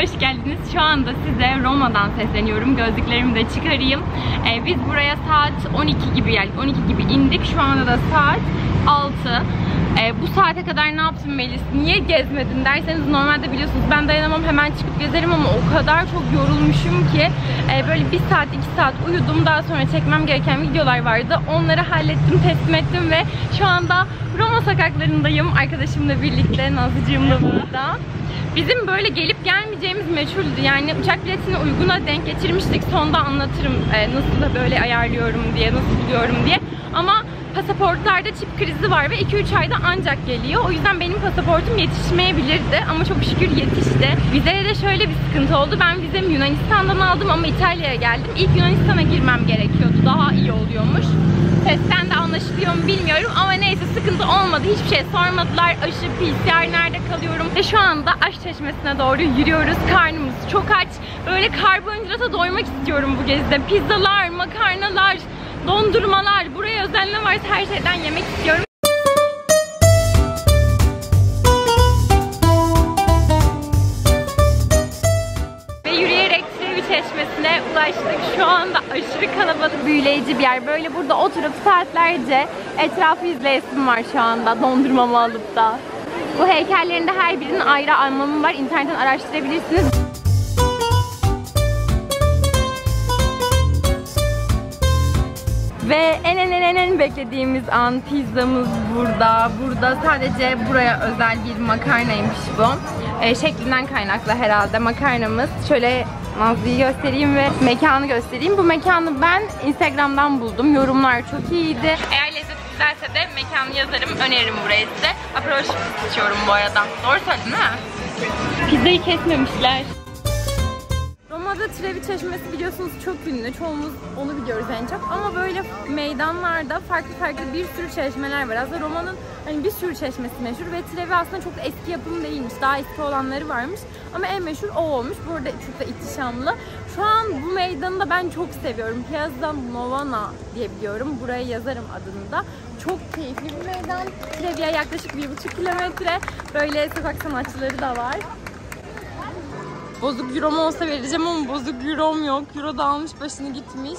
hoş geldiniz. Şu anda size Roma'dan sesleniyorum. Gözlüklerimi de çıkarayım. Biz buraya saat 12 gibi geldik. 12 gibi indik. Şu anda da saat 6. Bu saate kadar ne yaptın Melis? Niye gezmedin derseniz normalde biliyorsunuz ben dayanamam, hemen çıkıp gezerim ama o kadar çok yorulmuşum ki böyle 1 saat 2 saat uyudum. Daha sonra çekmem gereken videolar vardı. Onları hallettim, teslim ettim ve şu anda Roma sokaklarındayım. Arkadaşımla birlikte, Nazlıcığım da burada. Bizim böyle gelip gelmeyeceğimiz meçhuldü. Yani uçak biletini uyguna denk getirmiştik. Sonda anlatırım nasıl da böyle ayarlıyorum diye, nasıl buluyorum diye. Ama pasaportlarda çip krizi var ve 2-3 ayda ancak geliyor. O yüzden benim pasaportum yetişmeyebilirdi ama çok şükür yetişti. Vizeye de şöyle bir sıkıntı oldu. Ben vizemi Yunanistan'dan aldım ama İtalya'ya geldim. İlk Yunanistan'a girmem gerekiyordu. Daha iyi oluyormuş. Sesten de anlaşılıyor mu bilmiyorum ama neyse sıkıntı olmadı. Hiçbir şey sormadılar. Aşı, PCR, nerede kalıyorum? Ve şu anda Aşk Çeşmesi'ne doğru yürüyoruz. Karnımız çok aç. Böyle karbonhidrata doymak istiyorum bu gezide. Pizzalar, makarnalar, dondurmalar, buraya özel ne varsa her şeyden yemek istiyorum. Ve yürüyerek Trevi Çeşmesi'ne ulaştık. Şu anda aşırı kalabalık, büyüleyici bir yer. Böyle burada oturup saatlerce etrafı izleyesim var şu anda, dondurmamı alıp da. Bu heykellerin de her birinin ayrı anlamı var. İnternetten araştırabilirsiniz. Ve en beklediğimiz an, pizzamız burada. Burada sadece buraya özel bir makarnaymış bu. Şeklinden kaynaklı herhalde makarnamız. Şöyle Nazlı'yı göstereyim ve mekanı göstereyim. Bu mekanı ben Instagram'dan buldum. Yorumlar çok iyiydi. Eğer lezzet güzelse de mekanı yazarım, öneririm burayı size. Aproş içiyorum bu arada. Doğru söyledin değil mi? Pizzayı kesmemişler. Roma'da Trevi Çeşmesi biliyorsunuz çok ünlü. Çoğumuz onu biliyoruz en çok. Ama böyle meydanlarda farklı bir sürü çeşmeler var. Aslında Roma'nın hani bir sürü çeşmesi meşhur ve Trevi aslında çok eski yapım değilmiş. Daha eski olanları varmış. Ama en meşhur o olmuş. Burada çok da ihtişamlı. Şu an bu meydanı da ben çok seviyorum. Piazza Navona diye biliyorum. Buraya yazarım adını da. Çok keyifli bir meydan. Trevi'ye yaklaşık 1,5 kilometre. Böyle sokak sanatçıları da var. Bozuk euro'm olsa vereceğim ama bozuk euro'm yok. Euro da almış başını gitmiş.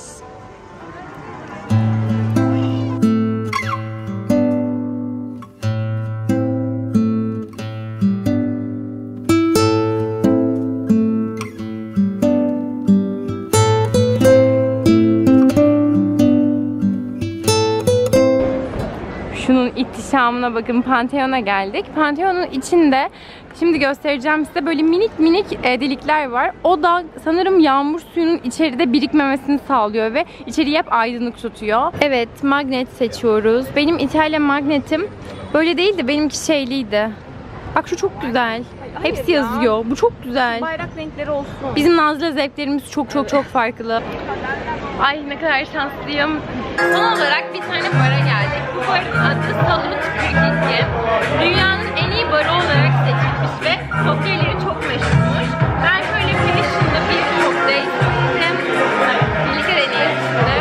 Şunun ihtişamına bakın. Pantheon'a geldik. Pantheon'un içinde şimdi göstereceğim size böyle minik delikler var. O da sanırım yağmur suyunun içeride birikmemesini sağlıyor ve içeriği hep aydınlık tutuyor. Evet, magnet seçiyoruz. Benim İtalya magnetim böyle değildi. Benimki şeyliydi. Bak şu çok güzel. Hepsi yazıyor. Bu çok güzel. Bayrak renkleri olsun. Bizim Nazlı zevklerimiz çok farklı. Ay ne kadar şanslıyım. Son olarak bir tane bara geldik. Bu barın adı Salute 42. Dünyanın en iyi barı olarak seçilmiş ve kokteylleri çok meşhurmuş. Ben şöyle finishinde bir kokteyl hem birlikte deneyelim şimdi.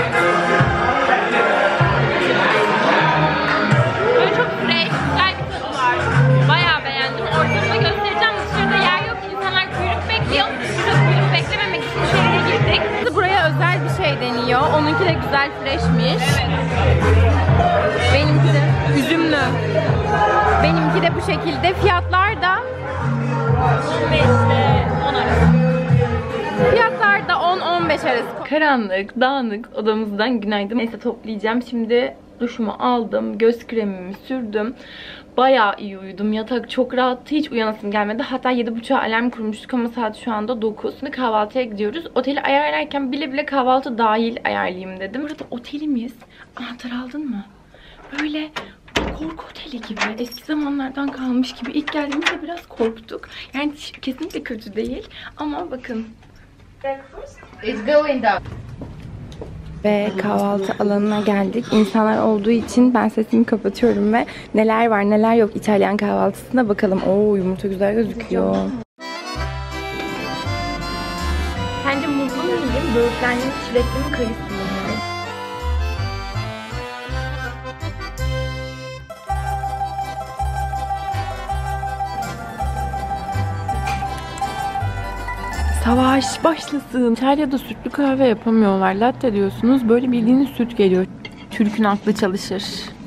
Böyle çok fresh, güzel bir tadı var. Bayağı beğendim. Ortamda göstereceğim. Dışarıda yer yok. İnsanlar kuyruk bekliyor. Biz de kuyruk beklememek için içeriye girdik. Buraya özel bir şey deniyor. Onunki de güzel freshmiş. Evet. Benimki de üzümlü. Benimki de bu şekilde. Fiyatlar da 15 ile 10 arası. Fiyatlar da 10-15 arası. Karanlık, dağınık odamızdan günaydın. Neyse toplayacağım. Şimdi duşumu aldım. Göz kremimi sürdüm. Bayağı iyi uyudum. Yatak çok rahattı. Hiç uyanasım gelmedi. Hatta 7.30'a alarm kurmuştuk ama saat şu anda 9. Şimdi kahvaltıya gidiyoruz. Oteli ayarlarken bile kahvaltı dahil ayarlayayım dedim. Burada otelimiz. Anahtar aldın mı? Böyle korku oteli gibi. Eski zamanlardan kalmış gibi. İlk geldiğimizde biraz korktuk. Yani kesinlikle kötü değil. Ama bakın. It's going down. Ve kahvaltı alanına geldik. İnsanlar olduğu için ben sesimi kapatıyorum ve neler var neler yok İtalyan kahvaltısına bakalım. Oo, yumurta güzel gözüküyor. Sence muzlu mu yiyeyim, böğürtlenli mi, çilekli mi, kayısı mı? Savaş başlasın. İtalya'da sütlü kahve yapamıyorlar. Latte diyorsunuz. Böyle bildiğiniz süt geliyor. Türk'ün aklı çalışır.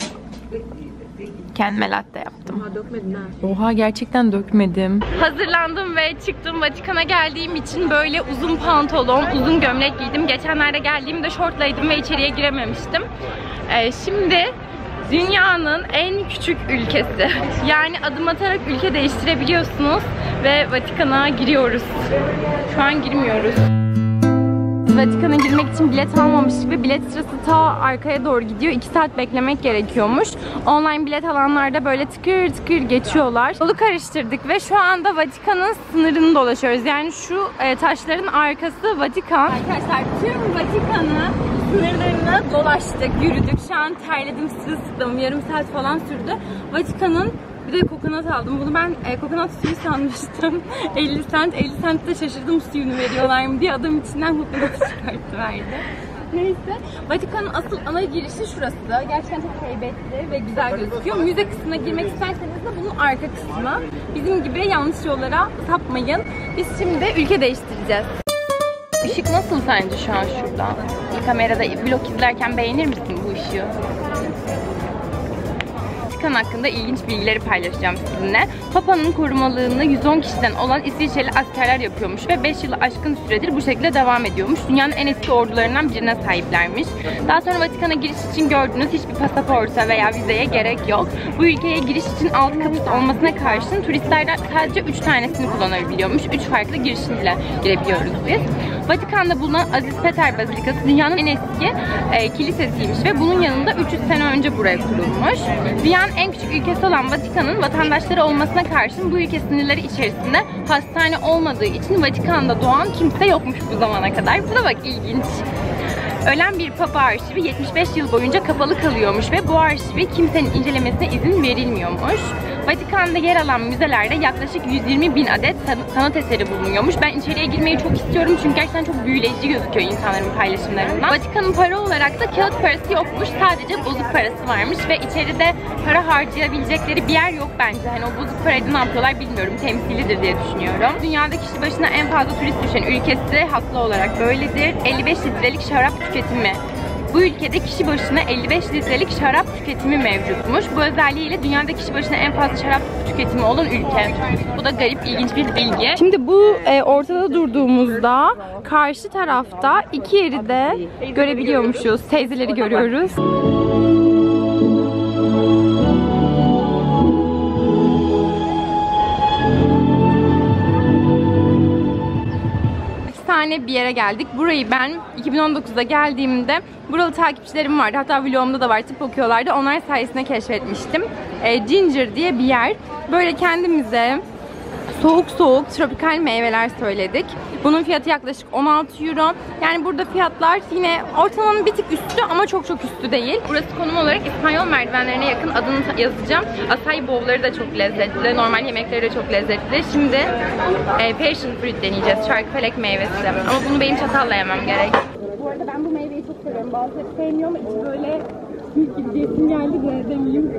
Kendime latte yaptım. Oha, gerçekten dökmedim. Hazırlandım ve çıktım. Vatikan'a geldiğim için böyle uzun pantolon, uzun gömlek giydim. Geçenlerde geldiğimde şortlaydım ve içeriye girememiştim. Şimdi dünyanın en küçük ülkesi. Yani adım atarak ülke değiştirebiliyorsunuz ve Vatikan'a giriyoruz. Şu an girmiyoruz. Vatikan'a girmek için bilet almamıştık ve bilet sırası ta arkaya doğru gidiyor. 2 saat beklemek gerekiyormuş. Online bilet alanlarda böyle tıkır tıkır geçiyorlar. Yolu karıştırdık ve şu anda Vatikan'ın sınırını dolaşıyoruz. Yani şu taşların arkası Vatikan. Arkadaşlar tüm Vatikan'ı sınırlarını dolaştık, yürüdük. Şu an terledim, sırılsıklam. Yarım saat falan sürdü. Vatikan'ın bir de kokonat aldım. Bunu ben kokonat suyu sanmıştım. 50 cent. 50 cent'te şaşırdım suyunu veriyorlar mı diye. Adam içinden kokonat çıkartıverdi. Neyse. Vatikan'ın asıl ana girişi şurası. Gerçekten çok heybetli ve güzel gözüküyor. Müze kısmına girmek isterseniz de bunun arka kısmı. Bizim gibi yanlış yollara sapmayın. Biz şimdi ülke değiştireceğiz. Işık nasıl sence şu an şurada? Kamerada vlog izlerken beğenir misin bu ışığı? Vatikan hakkında ilginç bilgileri paylaşacağım sizinle. Papa'nın korumalığını 110 kişiden olan İsviçreli askerler yapıyormuş ve 5 yılı aşkın süredir bu şekilde devam ediyormuş. Dünyanın en eski ordularından birine sahiplermiş. Daha sonra Vatikan'a giriş için gördüğünüz hiçbir pasaporta veya vizeye gerek yok. Bu ülkeye giriş için 6 kapısı olmasına karşın turistlerden sadece 3 tanesini kullanabiliyormuş. 3 farklı girişiyle girebiliyoruz biz. Vatikan'da bulunan Aziz Peter Bazilikası dünyanın en eski kilisesiymiş ve bunun yanında 300 sene önce buraya kurulmuş. Dünyanın en küçük ülkesi olan Vatikan'ın vatandaşları olmasına karşın bu ülke sınırları içerisinde hastane olmadığı için Vatikan'da doğan kimse yokmuş bu zamana kadar. Bu da bak ilginç. Ölen bir papa arşivi 75 yıl boyunca kapalı kalıyormuş ve bu arşivi kimsenin incelemesine izin verilmiyormuş. Vatikan'da yer alan müzelerde yaklaşık 120.000 adet sanat eseri bulunuyormuş. Ben içeriye girmeyi çok istiyorum çünkü gerçekten çok büyüleyici gözüküyor insanların paylaşımlarından. Vatikan'ın para olarak da kağıt parası yokmuş. Sadece bozuk parası varmış ve içeride para harcayabilecekleri bir yer yok bence. Hani o bozuk parayı ne yapıyorlar bilmiyorum. Temsilidir diye düşünüyorum. Dünyada kişi başına en fazla turist düşen ülkesi haklı olarak böyledir. 55 litrelik şarap tüketimi. Bu ülkede kişi başına 55 litrelik şarap tüketimi mevcutmuş. Bu özelliğiyle dünyada kişi başına en fazla şarap tüketimi olan ülke. Bu da garip, ilginç bir bilgi. Şimdi bu ortada durduğumuzda karşı tarafta iki yeri de görebiliyormuşuz. Teyzeleri görüyoruz. Bir yere geldik. Burayı ben 2019'da geldiğimde buralı takipçilerim vardı. Hatta vlogumda da var. Tıp okuyorlardı. Onlar sayesinde keşfetmiştim. Ginger diye bir yer. Böyle kendimize soğuk soğuk tropikal meyveler söyledik. Bunun fiyatı yaklaşık 16 euro. Yani burada fiyatlar yine ortalamanın bir tık üstü ama çok üstü değil. Burası konum olarak İspanyol merdivenlerine yakın, adını yazacağım. Acai bowl'ları da çok lezzetli. Normal yemekleri de çok lezzetli. Şimdi passion fruit deneyeceğiz. Çarkıfelek meyvesi. Ama bunu benim çatalla yemem gerek. Bu arada ben bu meyveyi çok seviyorum. Bazıları sevmiyor ama içi böyle sümük gibi diyesim geldi de demeyeyim.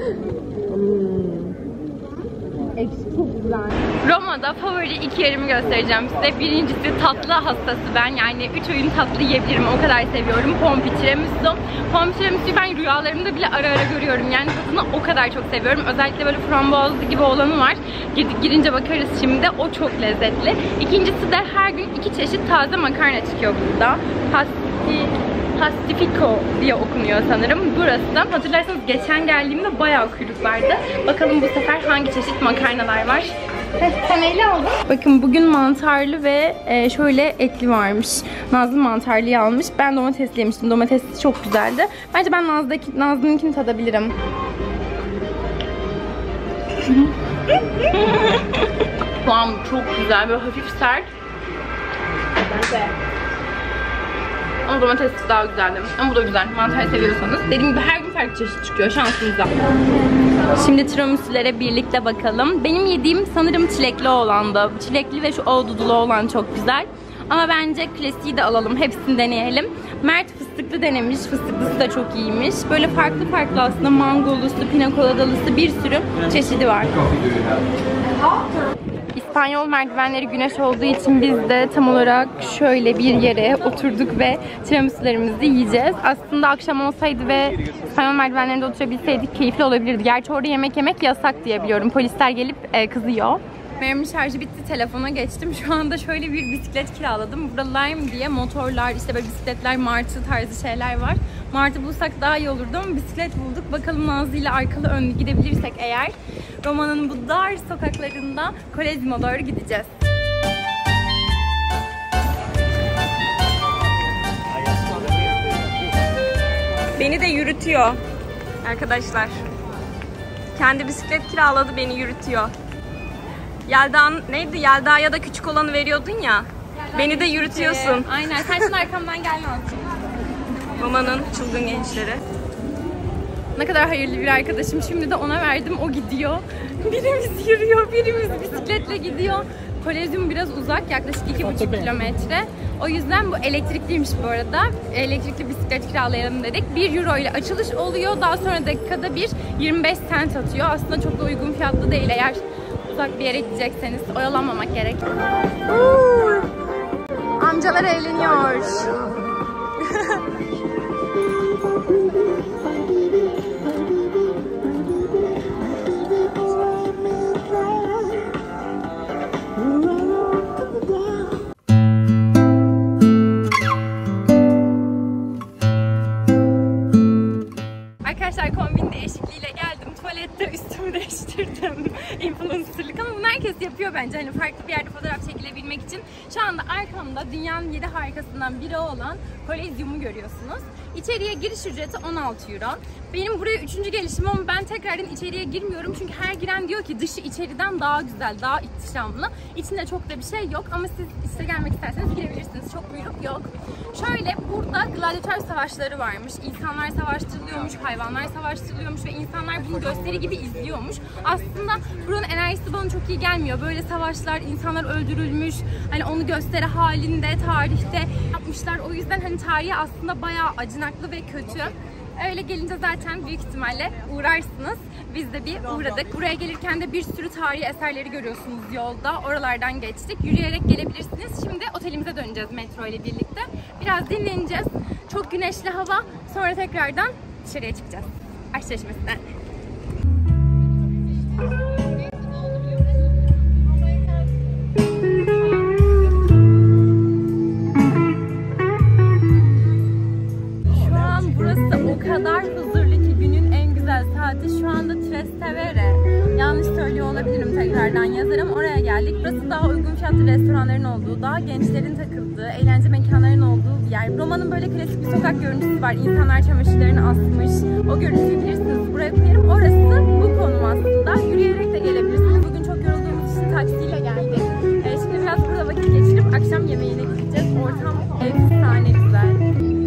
Ekşi çok güzel. Roma'da favori iki yerimi göstereceğim size. Birincisi tatlı hastası ben. Yani 3 öğün tatlı yiyebilirim. O kadar seviyorum. Pompi tiramisu. Pompi tiramisu'yu ben rüyalarımda bile ara görüyorum. Yani tadını o kadar çok seviyorum. Özellikle böyle frambuazlı gibi olanı var. Girince bakarız şimdi. O çok lezzetli. İkincisi de her gün 2 çeşit taze makarna çıkıyor burada. Pastifico diye okunuyor sanırım burası. Hatırlarsanız geçen geldiğimde bayağı kuyruk vardı. Bakalım bu sefer hangi çeşit makarnalar var. Sen neyle aldın? Bakın bugün mantarlı ve şöyle etli varmış. Nazlı mantarlıyı almış. Ben domatesli yemiştim. Domatesli çok güzeldi. Bence ben Nazlı'nınkini tadabilirim. Tamam, çok güzel. Böyle hafif sert. Ama domates daha güzeldi. Ama bu da güzel. Mantar seviyorsanız. Dediğim gibi her gün farklı çeşit çıkıyor şansınıza. Şimdi tiramisu'lere birlikte bakalım. Benim yediğim sanırım çilekli olandı. Çilekli ve şu ahududu olan çok güzel. Ama bence klasiği de alalım. Hepsini deneyelim. Mert fıstıklı denemiş. Fıstıklısı da çok iyiymiş. Böyle farklı aslında mangolusu, pina coladalısı bir sürü çeşidi var. İspanyol merdivenleri güneş olduğu için biz de tam olarak şöyle bir yere oturduk ve tiramisularımızı yiyeceğiz. Aslında akşam olsaydı ve İspanyol merdivenlerinde oturabilseydik keyifli olabilirdi. Gerçi orada yemek yemek yasak diye biliyorum. Polisler gelip kızıyor. Benim şarjı bitti, telefona geçtim. Şu anda şöyle bir bisiklet kiraladım. Burada Lime diye motorlar, işte böyle bisikletler, martı tarzı şeyler var. Martı bulsak daha iyi olurdu ama bisiklet bulduk. Bakalım Nazlı ile arkalı önlü gidebilirsek eğer Roma'nın bu dar sokaklarında Kolezyum'a doğru gideceğiz. Beni de yürütüyor arkadaşlar. Kendi bisiklet kiraladı, beni yürütüyor. Yelda neydi? Yelda'ya da küçük olanı veriyordun ya. Yelda beni de yürütüyorsun. Aynen. Sen şimdi arkamdan gel Nazlı. Roma'nın çılgın gençleri. Ne kadar hayırlı bir arkadaşım. Şimdi de ona verdim. O gidiyor. Birimiz yürüyor, birimiz bisikletle gidiyor. Kolezyum biraz uzak. Yaklaşık 2,5 kilometre. O yüzden bu elektrikliymiş bu arada. Elektrikli bisiklet kiralayalım dedik. 1 euro ile açılış oluyor. Daha sonra dakikada bir 25 cent atıyor. Aslında çok da uygun fiyatlı değil eğer uzak bir yere gidecekseniz. Oyalanmamak gerek. Amcalar eğleniyor. Arkadaşlar kombin değişikliğiyle geldim. Tuvalette üstümü değiştirdim. Influencerlık ama bunu herkes yapıyor bence. Hani farklı bir yerde fotoğraf çekilebilmek için. Şu anda arkamda dünyanın 7 harikasından biri olan Kolezyum'u görüyorsunuz. İçeriye giriş ücreti 16 euro. Benim buraya 3. gelişim ama ben tekrardan içeriye girmiyorum. Çünkü her giren diyor ki dışı içeriden daha güzel, daha ihtişamlı. İçinde çok da bir şey yok ama siz işte gelmek isterseniz girebilirsiniz. Çok buyruk yok. Şöyle burada gladyatör savaşları varmış. İnsanlar savaştırılıyormuş, hayvanlar savaştırılıyormuş ve insanlar bunu gösteri gibi izliyormuş. Aslında buranın enerjisi bana çok iyi gelmiyor. Böyle savaşlar, insanlar öldürülmüş. Hani onu gösteri halinde, tarihte yapmışlar. O yüzden hani tarihi aslında bayağı acınaklı ve kötü. Öyle gelince zaten büyük ihtimalle uğrarsınız. Biz de bir uğradık. Buraya gelirken de bir sürü tarihi eserleri görüyorsunuz yolda. Oralardan geçtik. Yürüyerek gelebilirsiniz. Şimdi otelimize döneceğiz metro ile birlikte. Biraz dinleneceğiz. Çok güneşli hava. Sonra tekrardan dışarıya çıkacağız. Aşk Çeşmesi'nden. Kadar huzurlu ki günün en güzel saati şu anda Trastevere. Yanlış söylüyor olabilirim, tekrardan yazarım. Oraya geldik. Burası daha uygun fiyatlı restoranların olduğu, daha gençlerin takıldığı, eğlence mekanlarının olduğu bir yer. Roma'nın böyle klasik bir sokak görüntüsü var. İnsanlar çamaşırlarını asmış. O görüntüyü bilirsiniz. Buraya koyarım. Orası bu konum aslında. Yürüyerek de gelebilirsiniz. Bugün çok yorulduğumuz için taksiyle geldik. Şimdi biraz burada vakit geçirip akşam yemeğine gideceğiz. Ortam efsane güzel.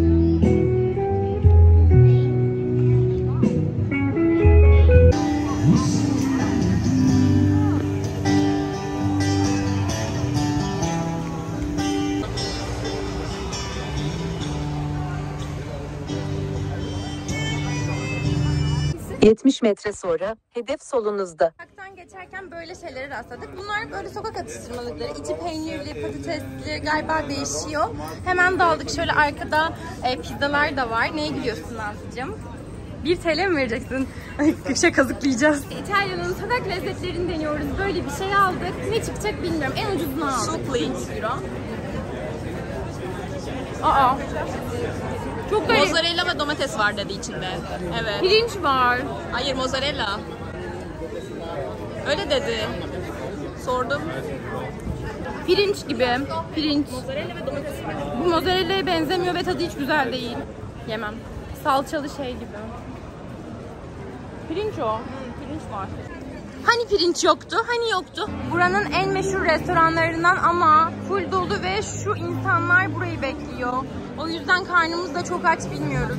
...70 metre sonra hedef solunuzda. Sokaktan geçerken böyle şeylere rastladık. Bunlar böyle sokak atıştırmalıkları. İçi peynirli, patatesli, galiba değişiyor. Hemen daldık. Şöyle arkada pizzalar da var. Neye gülüyorsun Nazlıcığım? 1 TL mi vereceksin? Kışa kazıklayacağız. İtalya'nın sokak lezzetlerini deniyoruz. Böyle bir şey aldık. Ne çıkacak bilmiyorum. En ucuzunu aldık. €1. Aa. Çok garip. Mozzarella ve domates var dedi içinde. Evet. Pirinç var. Hayır, mozzarella. Öyle dedi. Sordum. Pirinç gibi. Pirinç. Mozzarella ve domates var. Bu mozzarella'ya benzemiyor ve tadı hiç güzel değil. Yemem. Salçalı şey gibi. Pirinç o. Pirinç var. Hani pirinç yoktu? Hani yoktu? Buranın en meşhur restoranlarından ama full dolu ve şu insanlar burayı bekliyor. O yüzden karnımız da çok aç, bilmiyoruz.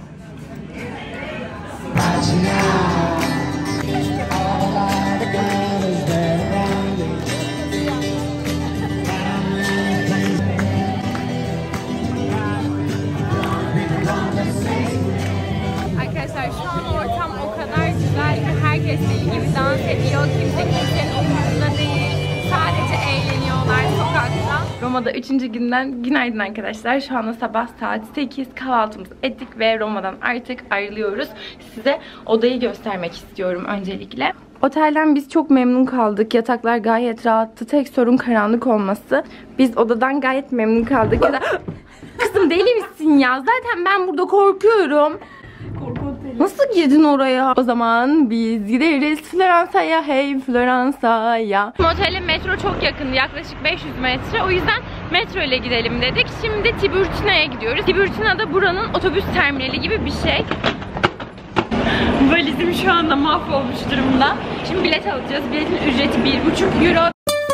Arkadaşlar şu an ortam o kadar güzel ki herkes deli gibi dans ediyor. Kimse kimsenin umurunda değil. Sadece Roma'da 3. günden günaydın arkadaşlar. Şu anda sabah saat 8, kahvaltımızı ettik ve Roma'dan artık ayrılıyoruz. Size odayı göstermek istiyorum öncelikle. Otelden biz çok memnun kaldık. Yataklar gayet rahattı. Tek sorun karanlık olması. Biz odadan gayet memnun kaldık. Kızım deli misin ya? Zaten ben burada korkuyorum. Nasıl girdin oraya? O zaman biz gideriz Floransa'ya. Hey Floransa'ya. Otele metro çok yakın. Yaklaşık 500 metre. O yüzden metro ile gidelim dedik. Şimdi Tiburtina'ya gidiyoruz. Tiburtina da buranın otobüs terminali gibi bir şey. Valizim şu anda mahvolmuş durumda. Şimdi bilet alacağız. Biletin ücreti 1,5 euro.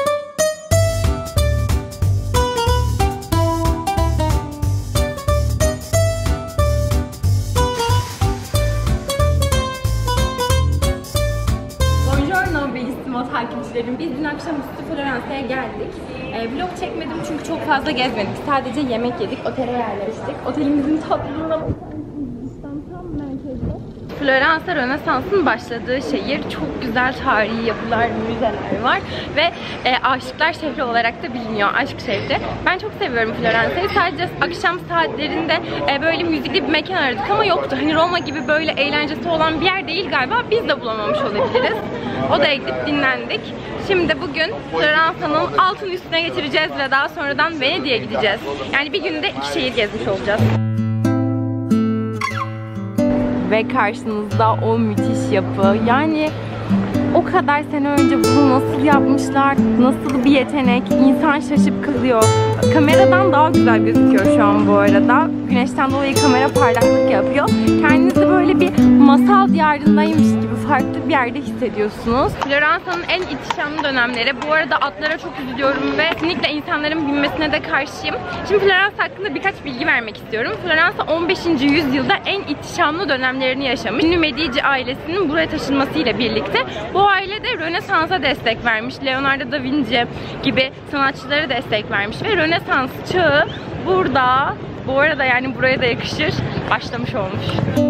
Buongiorno bellissimo takipçilerim. Biz dün akşamüstü Floransa'ya geldik. Vlog çekmedim çünkü çok fazla gezmedik. Sadece yemek yedik. Otele yerleştik. Otelimizin tatlılığına tam merkezde. Floransa Rönesans'ın başladığı şehir. Çok güzel tarihi yapılar, müzeler var ve aşıklar şehri olarak da biliniyor. Aşk şehri. Ben çok seviyorum Floransa'yı. Sadece akşam saatlerinde böyle müzikli bir mekan aradık ama yoktu. Hani Roma gibi böyle eğlencesi olan bir yer değil galiba. Biz de bulamamış olabiliriz. Odaya gidip dinlendik. Şimdi bugün Floransa'nın altın üstüne geçireceğiz ve daha sonradan Venedik'e gideceğiz. Yani bir günde 2 şehir gezmiş olacağız. Ve karşınızda o müthiş yapı. Yani o kadar sene önce bunu nasıl yapmışlar, nasıl bir yetenek, insan şaşıp kalıyor. Kameradan daha güzel gözüküyor şu an bu arada. Güneşten dolayı kamera parlaklık yapıyor. Kendinizi böyle bir masal diyarındaymış gibi farklı bir yerde hissediyorsunuz. Floransa'nın en ihtişamlı dönemleri. Bu arada atlara çok üzülüyorum ve kesinlikle insanların binmesine de karşıyım. Şimdi Floransa hakkında birkaç bilgi vermek istiyorum. Floransa 15. yüzyılda en ihtişamlı dönemlerini yaşamış. Ünlü Medici ailesinin buraya taşınmasıyla birlikte bu aile de Rönesans'a destek vermiş. Leonardo da Vinci gibi sanatçılara destek vermiş ve Rönesans çağı burada, bu arada yani buraya da yakışır, başlamış olmuş.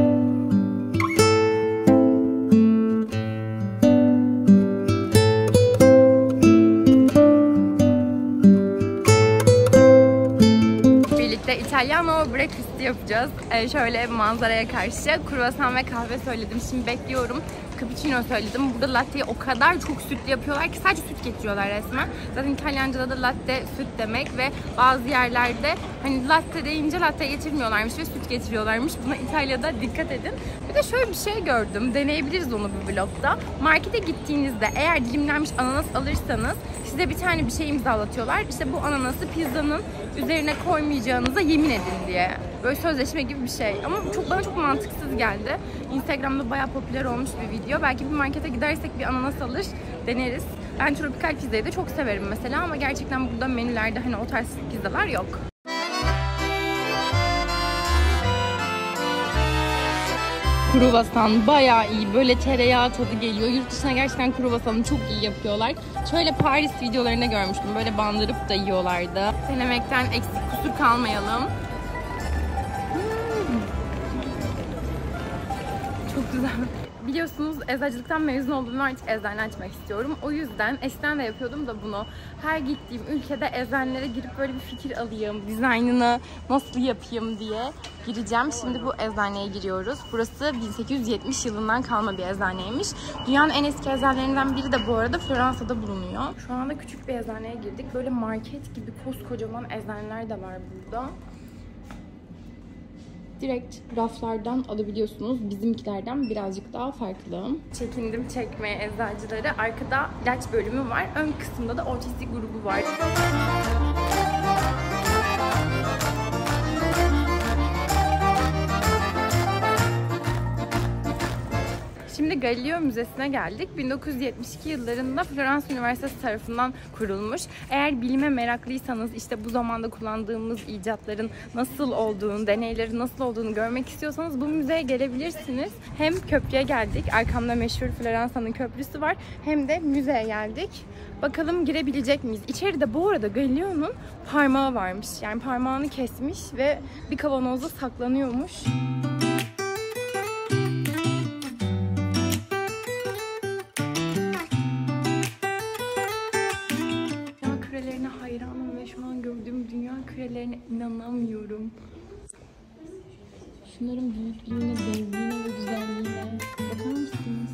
Birlikte İtalyano breakfast yapacağız. Şöyle manzaraya karşı kruvasan ve kahve söyledim. Şimdi bekliyorum. Cappuccino söyledim. Burada latteyi o kadar çok sütlü yapıyorlar ki sadece süt getiriyorlar resmen. Zaten İtalyanca'da da latte süt demek ve bazı yerlerde hani latte deyince latte getirmiyorlarmış ve süt getiriyorlarmış. Buna İtalya'da dikkat edin. Bir de şöyle bir şey gördüm. Deneyebiliriz onu bu vlogda. Markete gittiğinizde eğer dilimlenmiş ananas alırsanız size bir tane bir şey imzalatıyorlar. İşte bu ananası pizzanın üzerine koymayacağınıza yemin edin diye. Böyle sözleşme gibi bir şey. Ama bana çok mantıksız geldi. Instagram'da bayağı popüler olmuş bir video. Belki bir markete gidersek bir ananas alır, deneriz. Ben tropikal pizzayı da çok severim mesela ama gerçekten burada menülerde hani o tarz pizzalar yok. Kruvasan bayağı iyi. Böyle tereyağı tadı geliyor. Yurt dışına gerçekten kruvasanı çok iyi yapıyorlar. Şöyle Paris videolarında görmüştüm. Böyle bandırıp da yiyorlardı. Denemekten eksik kusur kalmayalım. Çok güzel. Biliyorsunuz eczacılıktan mezun olduğum artık eczane açmak istiyorum. O yüzden eskiden de yapıyordum da bunu. Her gittiğim ülkede eczanelere girip böyle bir fikir alayım, dizaynını nasıl yapayım diye gireceğim. Şimdi bu eczaneye giriyoruz. Burası 1870 yılından kalma bir eczaneymiş. Dünyanın en eski eczanelerinden biri de bu arada Floransa'da bulunuyor. Şu anda küçük bir eczaneye girdik. Böyle market gibi koskocaman eczaneler de var burada. Direkt raflardan alabiliyorsunuz. Bizimkilerden birazcık daha farklı. Çekindim çekmeye eczacıları. Arkada ilaç bölümü var. Ön kısımda da otistik grubu var. Şimdi Galileo Müzesi'ne geldik. 1972 yıllarında Floransa Üniversitesi tarafından kurulmuş. Eğer bilime meraklıysanız, işte bu zamanda kullandığımız icatların nasıl olduğunu, deneylerin nasıl olduğunu görmek istiyorsanız bu müzeye gelebilirsiniz. Hem köprüye geldik. Arkamda meşhur Floransa'nın köprüsü var. Hem de müzeye geldik. Bakalım girebilecek miyiz? İçeride bu arada Galileo'nun parmağı varmış. Yani parmağını kesmiş ve bir kavanozda saklanıyormuş. Hayranım ve şu an gördüğüm İnanamıyorum. Şunların büyüklüğüne, bezliğine ve güzelliğine bakar mısınız?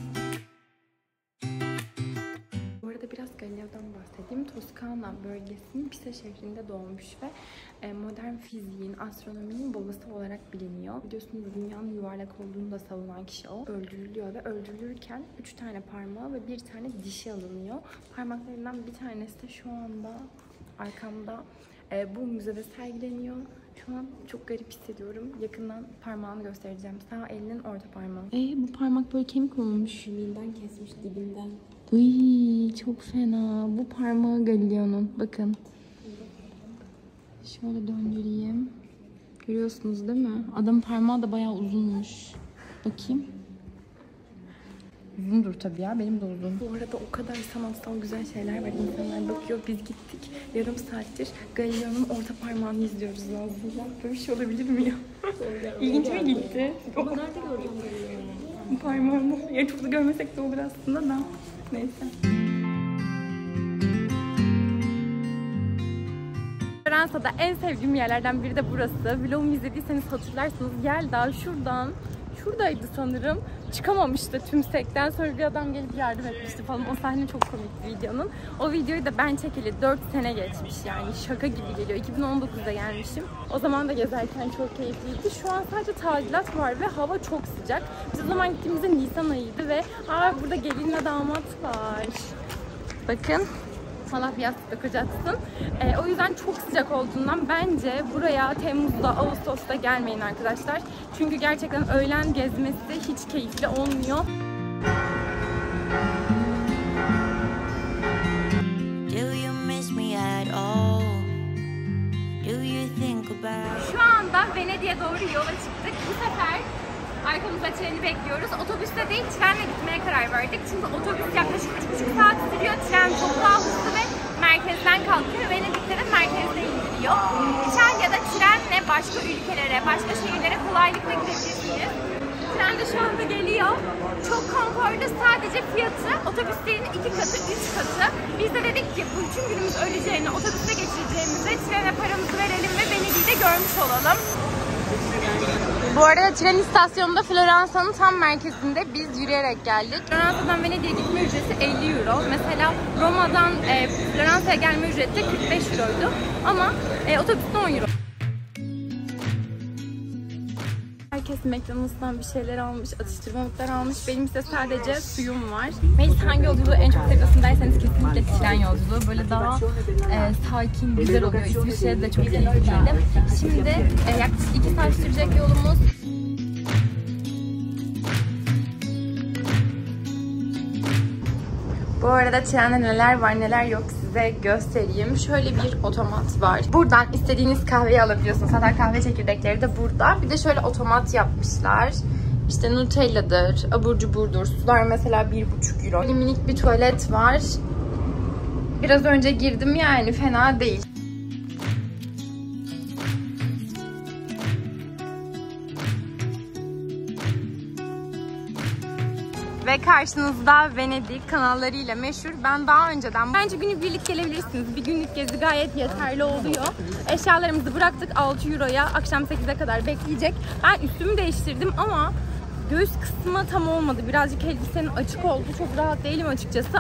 Bu arada biraz Galileo'dan bahsedeyim. Toskana bölgesinin Pisa şehrinde doğmuş ve modern fiziğin, astronominin babası olarak biliniyor. Biliyorsunuz dünyanın yuvarlak olduğunu da savunan kişi o. Öldürülüyor ve öldürülürken 3 tane parmağı ve 1 tane dişi alınıyor. Parmaklarından bir tanesi de şu anda arkamda bu müzede sergileniyor. Şu an çok garip hissediyorum. Yakından parmağını göstereceğim. Sağ elinin orta parmağı. Bu parmak böyle kemik olmuş. Kemiğinden kesmiş, dibinden. Uy, çok fena. Bu parmağı Galileo'nun. Bakın. Şöyle döndüreyim. Görüyorsunuz değil mi? Adamın parmağı da bayağı uzunmuş. Bakayım. Uzundur tabii ya. Benim de uzun. Bu arada o kadar sanatsal güzel şeyler var. İnsanlar bakıyor. Biz gittik. Yarım saattir Galileo'nun orta parmağını izliyoruz Nazlı'yla. Böyle bir şey olabilir mi ya? İlginç mi gitti? Ama nerede göreceğim Galileo'nu? Parmağını. Ya çok da görmesek de olur aslında da. Neyse. Fransa'da en sevdiğim yerlerden biri de burası. Vlogumu izlediyseniz hatırlarsınız. Yelda şuradaydı sanırım. Çıkamamıştı tümsekten. Sonra bir adam gelip yardım etmişti falan. O sahne çok komikti videonun. O videoyu da ben çekeli 4 sene geçmiş yani. Şaka gibi geliyor. 2019'da gelmişim. O zaman da gezerken çok keyifliydi. Şu an sadece tadilat var ve hava çok sıcak. Biz o zaman gittiğimizde Nisan ayıydı ve burada gelinle damat var. Bakın. Allah bir yastıkla kocatsın. O yüzden çok sıcak olduğundan bence buraya Temmuz'da, Ağustos'ta gelmeyin arkadaşlar. Çünkü gerçekten öğlen gezmesi hiç keyifli olmuyor. Şu anda Venedik'e doğru yola çıktık. Bu sefer arkamızda treni bekliyoruz. Otobüste değil, trenle gitmeye karar verdik. Çünkü otobüs yaklaşık 2,5 saat sürüyor. Tren çok daha hızlı ve merkezden kalkıyor. Venedik'te de merkezde indiriyor. İtalya'da trenle başka ülkelere, başka şehirlere kolaylıkla gidebilirsiniz. Tren de şu anda geliyor. Çok konforlu, sadece fiyatı otobüslerin 2 katı, 3 katı. Biz de dedik ki bu bütün günümüz öleceğine, otobüste geçireceğimize trene paramızı verelim ve Venedik'i de görmüş olalım. Bu arada tren istasyonunda Floransa'nın tam merkezinde biz yürüyerek geldik. Floransa'dan Venedik'e gitme ücreti 50 euro. Mesela Roma'dan Floransa'ya gelme ücreti de 45 euroydu. Ama otobüste 10 euro. Herkes McDonald's'tan bir şeyler almış, atıştırmalıklar almış. Benim ise sadece suyum var. Melis hangi yolculuğu en çok seviyorsun derseniz kesinlikle tren yolculuğu. Böyle daha sakin, güzel oluyor. İsviçre de çok keyifliydi. Şimdi yaklaşık 2 saat sürecek yolumuz. Bu arada trende neler var neler yok size göstereyim. Şöyle bir otomat var. Buradan istediğiniz kahveyi alabiliyorsunuz. Hatta kahve çekirdekleri de burada. Bir de şöyle otomat yapmışlar. İşte Nutella'dır, abur cuburdur. Sular mesela 1,5 euro. Böyle minik bir tuvalet var. Biraz önce girdim yani fena değil. Ve karşınızda Venedik kanallarıyla meşhur. Ben daha önceden bence günübirlik gelebilirsiniz. Bir günlük gezi gayet yeterli oluyor. Eşyalarımızı bıraktık 6 euroya. Akşam 8'e kadar bekleyecek. Ben üstümü değiştirdim ama göğüs kısmı tam olmadı. Birazcık elbisenin açık oldu. Çok rahat değilim açıkçası.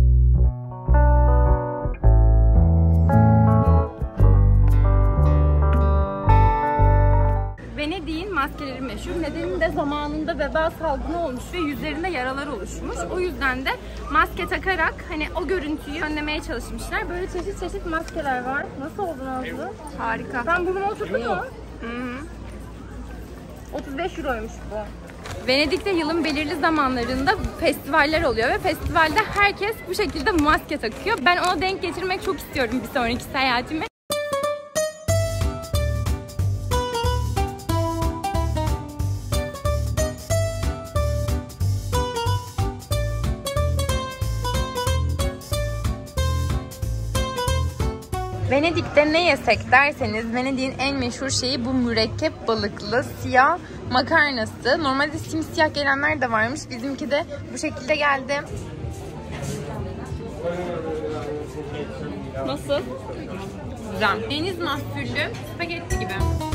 Venedik'in maskeleri meşhur. Nedeni de zamanında veba salgını olmuş ve yüzlerinde yaralar oluşmuş. O yüzden de maske takarak hani o görüntüyü önlemeye çalışmışlar. Böyle çeşit çeşit maskeler var. Nasıl oldu Nazlı? Harika. Ben burnumu oturdum mu? 35 euroymuş bu. Venedik'te yılın belirli zamanlarında festivaller oluyor ve festivalde herkes bu şekilde maske takıyor. Ben ona denk getirmek çok istiyorum bir sonraki seyahatimi. Venedik'te ne yesek derseniz Venedik'in en meşhur şeyi bu mürekkep balıklı siyah makarnası. Normalde simsiyah gelenler de varmış. Bizimki de bu şekilde geldi. Nasıl? güzel. Deniz mahsullü spagetti gibi.